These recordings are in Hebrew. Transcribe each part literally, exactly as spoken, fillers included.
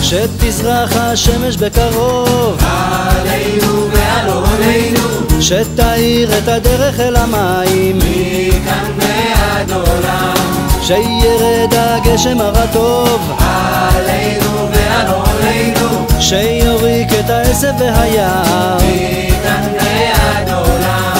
שתזרח השמש בקרוב עלינו ועל עולנו, שתאיר את הדרך אל המים מכאן ועד עולם. שירד הגשם הרטוב עלינו ועל עולנו, שיוריק את העשב והיער מכאן ועד עולם.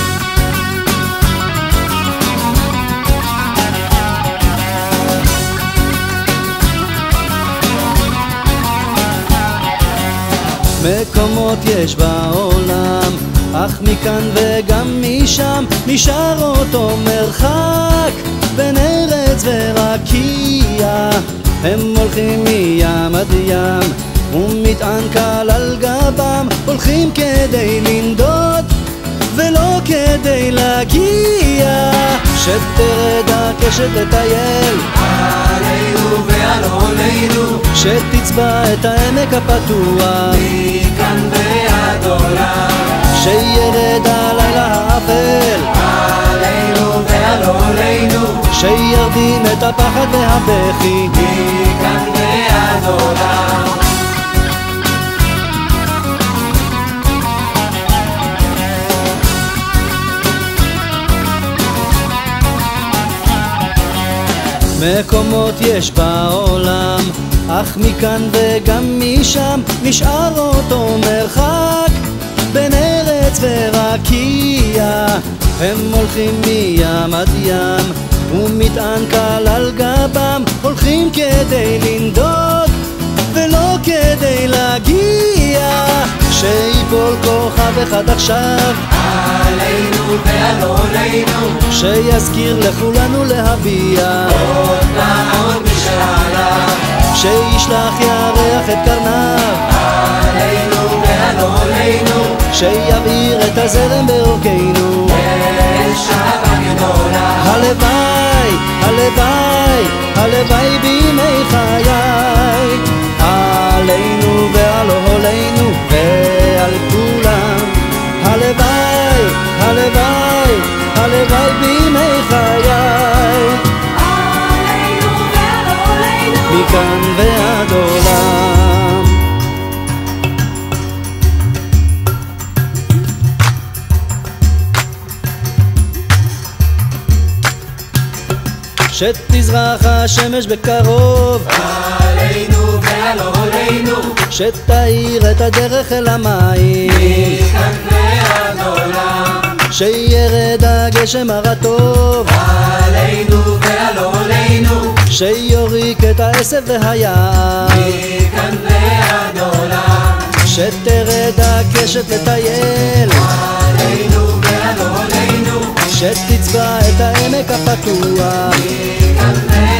מקומות יש בעולם, אך מכאן וגם משם נשאר אותו מרחק בין ארץ ורקיע. הם הולכים מים עד ים ומטען קל על גבם, הולכים כדי לנדוד ולא כדי להגיע. שתרד הקשת לטייל עלינו ועל עולנו, שתצבע את העמק הפתוח מכאן ועד עולם. שירד הלילה האפל עלינו ועל עולנו, שירדים את הפחד והבכי מכאן ועד עולם. מקומות יש בעולם, אך מכאן וגם משם נשאר אותו מרחק בין ארץ ורקיע. הם הולכים מים עד ים ומטען קל על גבם, הולכים כדי לנדוד ולא כדי להגיע. שיפול כוכב אחד עכשיו עלינו ועל עולנו, שיזכיר לכולנו להביע עוד פעם משעלה. שישלח ירח את קרניו עלינו ועל עולנו, שיבעיר את הזרם בעורקינו. שעה גדולה, הלוואי, הלוואי, הלוואי בימי חיי, עלינו ועל עולנו ועל כולם. הלוואי, הלוואי, הלוואי בימי חיי, עלינו ועל עולנו, מכאן ועד עולם. שתזרח השמש בקרוב עלינו ועל עולנו, שתאיר את הדרך אל המים מכאן ועד עולם. שירד הגשם הרטוב עלינו ועל עולנו, שיוריק את העשב והיער מכאן ועד עולם. שתרד הקשת לטייל עלינו ועל עולנו, שתצבע את העמק הפתוח מכאן ועד